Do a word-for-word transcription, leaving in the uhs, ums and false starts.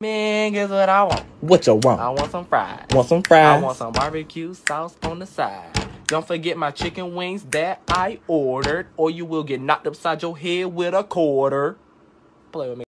Man, guess what I want? What you want? I want some fries. Want some fries? I want some barbecue sauce on the side. Don't forget my chicken wings that I ordered, or you will get knocked upside your head with a quarter. Play with me.